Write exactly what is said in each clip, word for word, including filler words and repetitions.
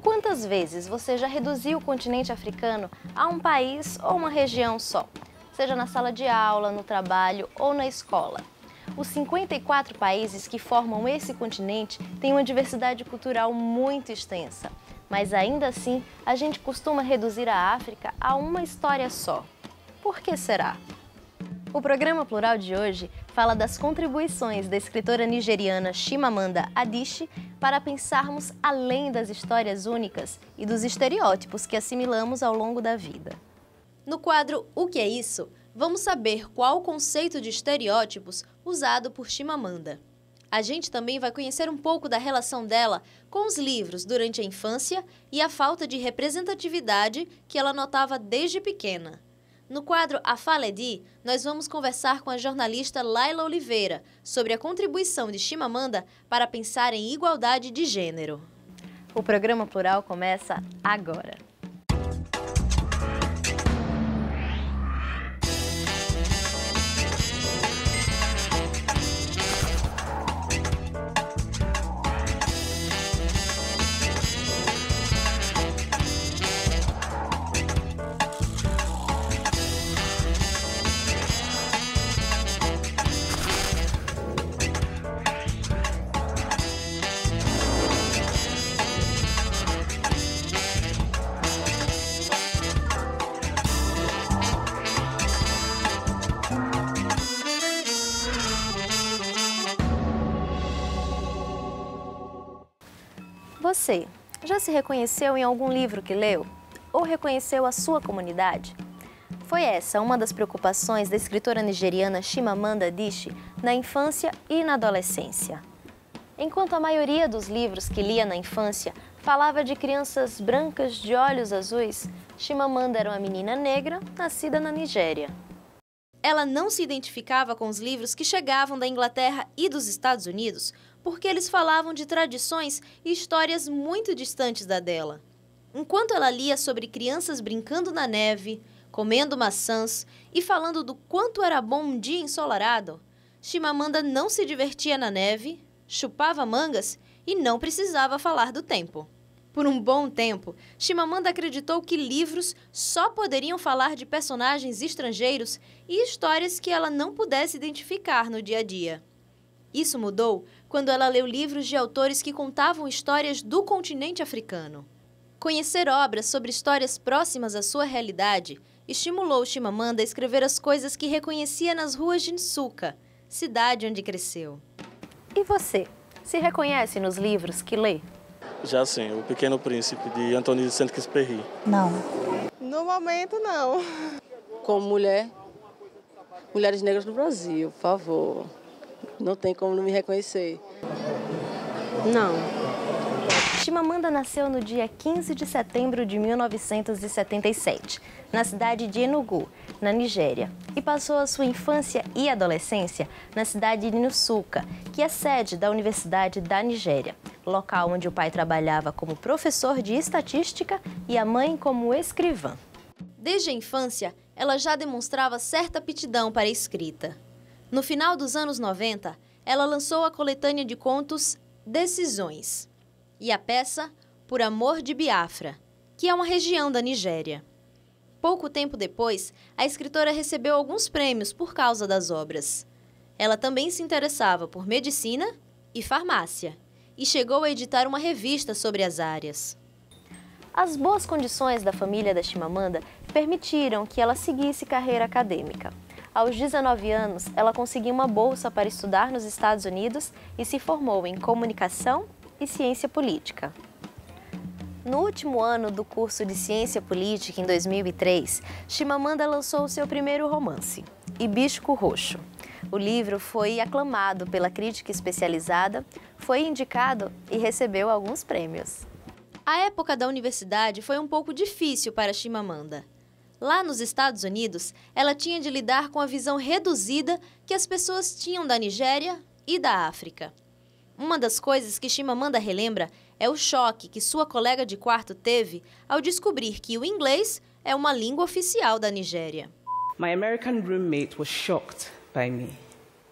Quantas vezes você já reduziu o continente africano a um país ou uma região só? Seja na sala de aula, no trabalho ou na escola. Os cinquenta e quatro países que formam esse continente têm uma diversidade cultural muito extensa. Mas ainda assim, a gente costuma reduzir a África a uma história só. Por que será? O programa Plural de hoje fala das contribuições da escritora nigeriana Chimamanda Adichie para pensarmos além das histórias únicas e dos estereótipos que assimilamos ao longo da vida. No quadro O que é isso? Vamos saber qual o conceito de estereótipos usado por Chimamanda. A gente também vai conhecer um pouco da relação dela com os livros durante a infância e a falta de representatividade que ela notava desde pequena. No quadro A Fala é Di, nós vamos conversar com a jornalista Laila Oliveira sobre a contribuição de Chimamanda para pensar em igualdade de gênero. O programa Plural começa agora. Você já se reconheceu em algum livro que leu? Ou reconheceu a sua comunidade? Foi essa uma das preocupações da escritora nigeriana Chimamanda Adichie na infância e na adolescência. Enquanto a maioria dos livros que lia na infância falava de crianças brancas de olhos azuis, Chimamanda era uma menina negra nascida na Nigéria. Ela não se identificava com os livros que chegavam da Inglaterra e dos Estados Unidos porque eles falavam de tradições e histórias muito distantes da dela. Enquanto ela lia sobre crianças brincando na neve, comendo maçãs e falando do quanto era bom um dia ensolarado, Chimamanda não se divertia na neve, chupava mangas e não precisava falar do tempo. Por um bom tempo, Chimamanda acreditou que livros só poderiam falar de personagens estrangeiros e histórias que ela não pudesse identificar no dia a dia. Isso mudou quando ela leu livros de autores que contavam histórias do continente africano. Conhecer obras sobre histórias próximas à sua realidade estimulou Chimamanda a escrever as coisas que reconhecia nas ruas de Nsukka, cidade onde cresceu. E você, se reconhece nos livros que lê? Já sim, O Pequeno Príncipe, de Antoine de Saint-Exupéry. Não. No momento, não. Como mulher, mulheres negras no Brasil, por favor. Não tem como não me reconhecer. Não. Chimamanda nasceu no dia quinze de setembro de mil novecentos e setenta e sete, na cidade de Enugu, na Nigéria, e passou a sua infância e adolescência na cidade de Nsukka, que é sede da Universidade da Nigéria, local onde o pai trabalhava como professor de estatística e a mãe como escrivã. Desde a infância, ela já demonstrava certa aptidão para a escrita. No final dos anos noventa, ela lançou a coletânea de contos Decisões e a peça Por Amor de Biafra, que é uma região da Nigéria. Pouco tempo depois, a escritora recebeu alguns prêmios por causa das obras. Ela também se interessava por medicina e farmácia e chegou a editar uma revista sobre as áreas. As boas condições da família da Chimamanda permitiram que ela seguisse carreira acadêmica. Aos dezenove anos, ela conseguiu uma bolsa para estudar nos Estados Unidos e se formou em Comunicação e Ciência Política. No último ano do curso de Ciência Política, em dois mil e três, Chimamanda lançou o seu primeiro romance, Hibisco Roxo. O livro foi aclamado pela crítica especializada, foi indicado e recebeu alguns prêmios. A época da universidade foi um pouco difícil para Chimamanda. Lá nos Estados Unidos, ela tinha de lidar com a visão reduzida que as pessoas tinham da Nigéria e da África. Uma das coisas que Chimamanda relembra é o choque que sua colega de quarto teve ao descobrir que o inglês é uma língua oficial da Nigéria. My American roommate was shocked by me.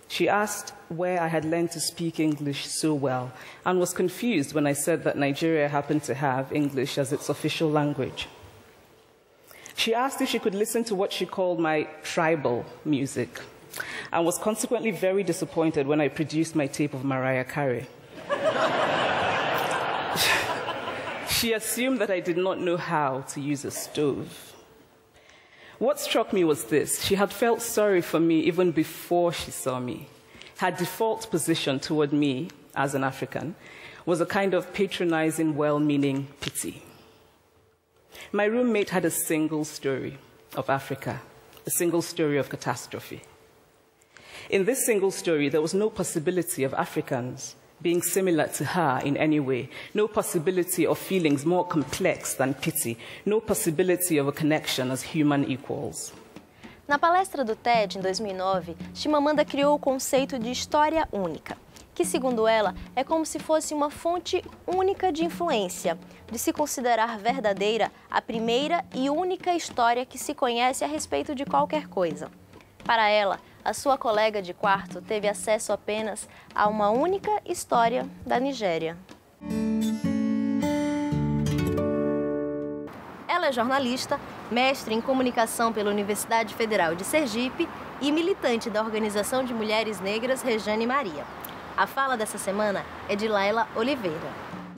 She asked where I had learned to speak English so well and was confused when I said that Nigeria happened to have English as its official language. She asked if she could listen to what she called my tribal music and was consequently very disappointed when I produced my tape of Mariah Carey. She assumed that I did not know how to use a stove. What struck me was this: she had felt sorry for me even before she saw me. Her default position toward me as an African was a kind of patronizing, well-meaning pity. My roommate had a single story of Africa, a single story of catastrophe. In this single story, there was no possibility of Africans being similar to her in any way, no possibility of feelings more complex than pity, no possibility of a connection as human equals. Na palestra do TED, em dois mil e nove, Chimamanda criou o conceito de história única, que, segundo ela, é como se fosse uma fonte única de influência, de se considerar verdadeira a primeira e única história que se conhece a respeito de qualquer coisa. Para ela, a sua colega de quarto teve acesso apenas a uma única história da Nigéria. Ela é jornalista, mestre em comunicação pela Universidade Federal de Sergipe e militante da Organização de Mulheres Negras Rejane Maria. A fala dessa semana é de Laila Oliveira.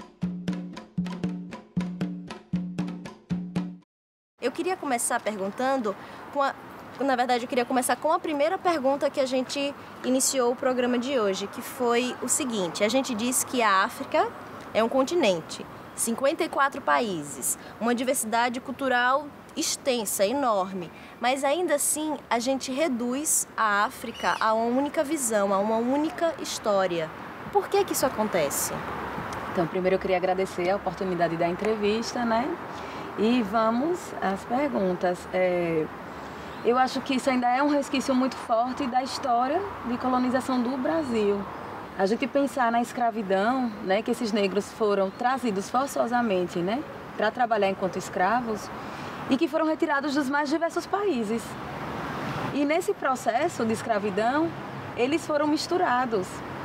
Eu queria começar perguntando com a... Na verdade, eu queria começar com a primeira pergunta que a gente iniciou o programa de hoje, que foi o seguinte: a gente disse que a África é um continente, cinquenta e quatro países, uma diversidade cultural extensa, enorme, mas ainda assim a gente reduz a África a uma única visão, a uma única história. Por que que isso acontece? Então, primeiro eu queria agradecer a oportunidade da entrevista, né? E vamos às perguntas. É... Eu acho que isso ainda é um resquício muito forte da história de colonização do Brasil. A gente pensar na escravidão, né, que esses negros foram trazidos forçosamente, né, para trabalhar enquanto escravos e que foram retirados dos mais diversos países. E nesse processo de escravidão, eles foram misturados,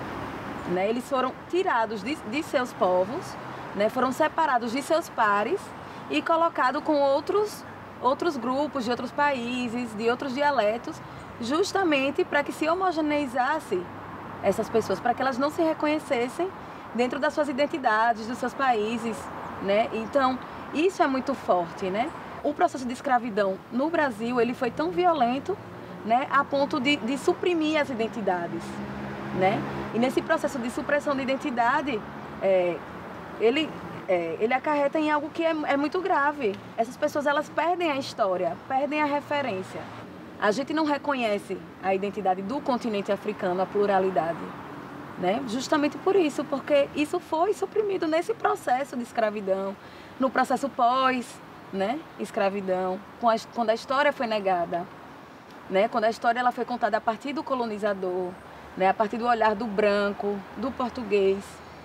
né, eles foram tirados de, de seus povos, né, foram separados de seus pares e colocados com outros outros grupos de outros países, de outros dialetos, justamente para que se homogeneizasse essas pessoas, para que elas não se reconhecessem dentro das suas identidades, dos seus países, né? Então, isso é muito forte, né? O processo de escravidão no Brasil, ele foi tão violento, né, a ponto de, de suprimir as identidades, né? E nesse processo de supressão de identidade, é, ele... É, ele acarreta em algo que é, é muito grave. Essas pessoas, elas perdem a história, perdem a referência. A gente não reconhece a identidade do continente africano, a pluralidade, né? Justamente por isso, porque isso foi suprimido nesse processo de escravidão, no processo pós, né, escravidão, quando a história foi negada, né? Quando a história ela foi contada a partir do colonizador, né, a partir do olhar do branco, do português.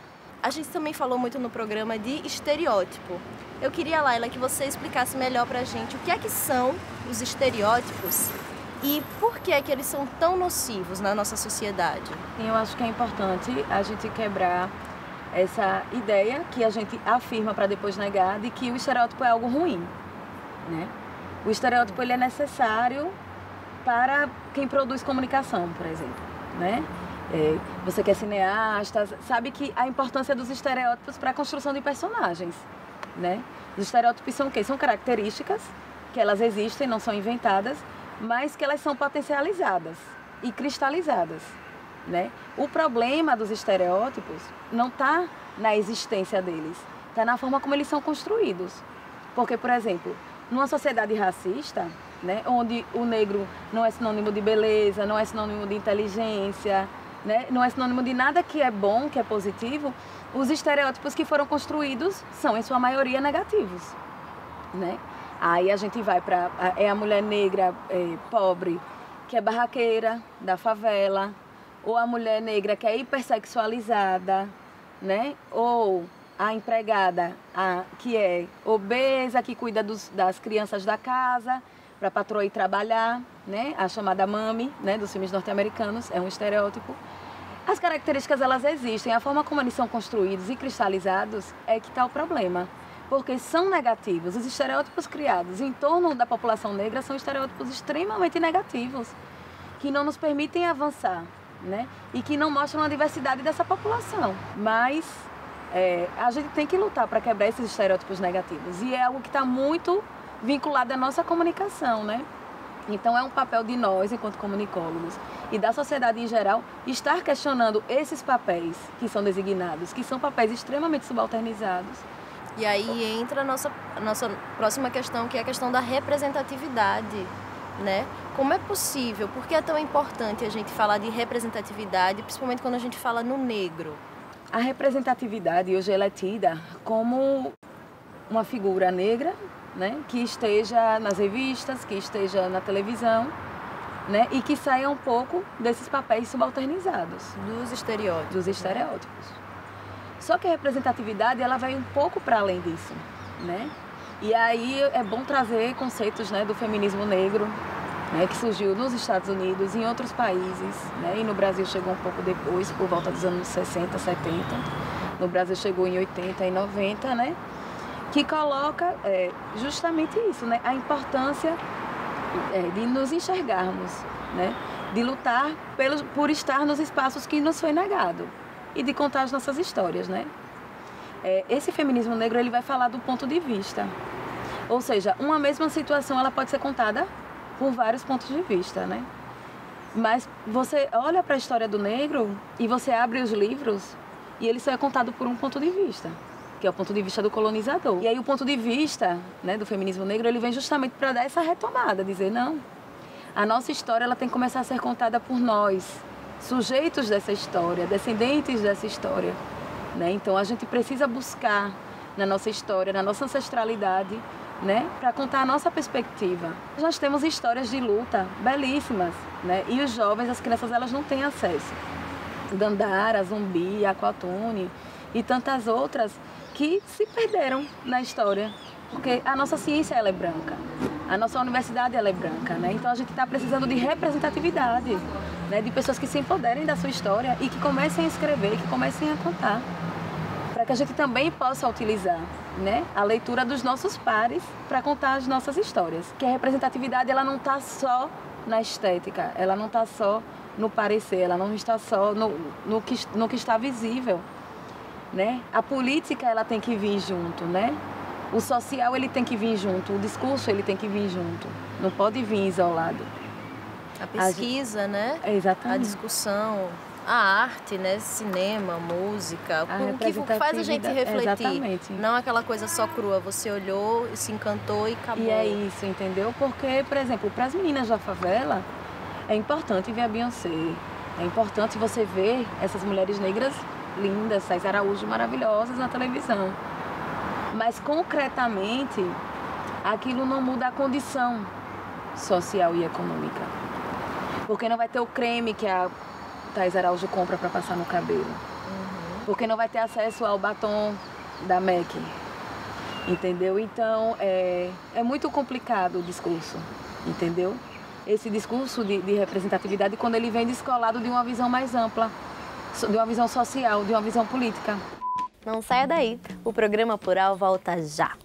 A gente também falou muito no programa de estereótipo. Eu queria, Laila, que você explicasse melhor pra gente o que é que são os estereótipos e por que é que eles são tão nocivos na nossa sociedade. Eu acho que é importante a gente quebrar essa ideia que a gente afirma para depois negar de que o estereótipo é algo ruim, né? O estereótipo ele é necessário para quem produz comunicação, por exemplo, né? É, você que é cineasta, sabe que a importância dos estereótipos para a construção de personagens, né? Os estereótipos são o quê? São características que elas existem, não são inventadas, mas que elas são potencializadas e cristalizadas, né? O problema dos estereótipos não está na existência deles, está na forma como eles são construídos. Porque, por exemplo, numa sociedade racista, né, onde o negro não é sinônimo de beleza, não é sinônimo de inteligência, né, não é sinônimo de nada que é bom, que é positivo, os estereótipos que foram construídos são, em sua maioria, negativos, né? Aí a gente vai para... é a mulher negra é, pobre, que é barraqueira da favela, ou a mulher negra que é hipersexualizada, né? Ou a empregada a, que é obesa, que cuida dos, das crianças da casa, para a patroa ir trabalhar, né? A chamada mami, né? Dos filmes norte-americanos, é um estereótipo. As características, elas existem, a forma como eles são construídos e cristalizados é que está o problema. Porque são negativos. Os estereótipos criados em torno da população negra são estereótipos extremamente negativos, que não nos permitem avançar, né? E que não mostram a diversidade dessa população. Mas é, a gente tem que lutar para quebrar esses estereótipos negativos. E é algo que está muito vinculado à nossa comunicação, né? Então é um papel de nós, enquanto comunicólogos, e da sociedade em geral, estar questionando esses papéis que são designados, que são papéis extremamente subalternizados. E aí entra a nossa, a nossa próxima questão, que é a questão da representatividade, né? Como é possível? Por que é tão importante a gente falar de representatividade, principalmente quando a gente fala no negro? A representatividade hoje ela é tida como uma figura negra, né? Que esteja nas revistas, que esteja na televisão, né? E que saia um pouco desses papéis subalternizados. Dos estereótipos. Dos estereótipos. Só que a representatividade, ela vai um pouco para além disso, né? E aí é bom trazer conceitos, né, do feminismo negro, né, que surgiu nos Estados Unidos, em outros países, né? E no Brasil chegou um pouco depois, por volta dos anos sessenta, setenta. No Brasil chegou em oitenta e noventa, né? Que coloca é, justamente isso, né? A importância é, de nos enxergarmos, né? De lutar pelos, por estar nos espaços que nos foi negado. E de contar as nossas histórias, né? É, esse feminismo negro, ele vai falar do ponto de vista. Ou seja, uma mesma situação, ela pode ser contada por vários pontos de vista, né? Mas você olha para a história do negro e você abre os livros e ele só é contado por um ponto de vista, que é o ponto de vista do colonizador. E aí o ponto de vista, né, do feminismo negro, ele vem justamente para dar essa retomada, dizer, não, a nossa história ela tem que começar a ser contada por nós, sujeitos dessa história, descendentes dessa história, né? Então a gente precisa buscar na nossa história, na nossa ancestralidade, né, para contar a nossa perspectiva. Nós temos histórias de luta belíssimas, né? E os jovens, as crianças, elas não têm acesso. Dandara, Zumbi, Aquatune e tantas outras que se perderam na história, porque a nossa ciência ela é branca, a nossa universidade ela é branca, né? Então a gente está precisando de representatividade, né? De pessoas que se empoderem da sua história e que comecem a escrever, que comecem a contar, para que a gente também possa utilizar, né, a leitura dos nossos pares para contar as nossas histórias. Que a representatividade ela não está só na estética, ela não está só no parecer, ela não está só no, no, que, no que está visível, né? A política ela tem que vir junto, né? O social ele tem que vir junto, o discurso ele tem que vir junto, não pode vir isolado. A pesquisa, a, né? É, exatamente. A discussão, a arte, né? Cinema, música, o que faz a gente refletir. Exatamente. Não aquela coisa só crua, você olhou, se encantou e acabou. E é isso, entendeu? Porque, por exemplo, para as meninas da favela, é importante ver a Beyoncé, é importante você ver essas mulheres negras lindas, Thais Araújo maravilhosas na televisão. Mas, concretamente, aquilo não muda a condição social e econômica. Porque não vai ter o creme que a Thais Araújo compra para passar no cabelo. Uhum. Porque não vai ter acesso ao batom da M A C. Entendeu? Então, é, é muito complicado o discurso, entendeu? Esse discurso de, de representatividade, quando ele vem descolado de uma visão mais ampla, de uma visão social, de uma visão política. Não saia daí, o programa Plural volta já.